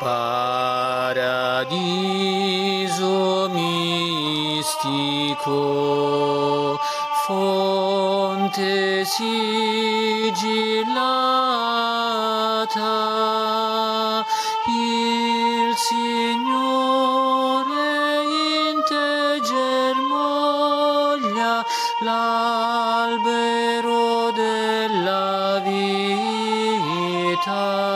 Paradiso mistico, fonte sigillata, il Signore in te germoglia, l'albero della vita.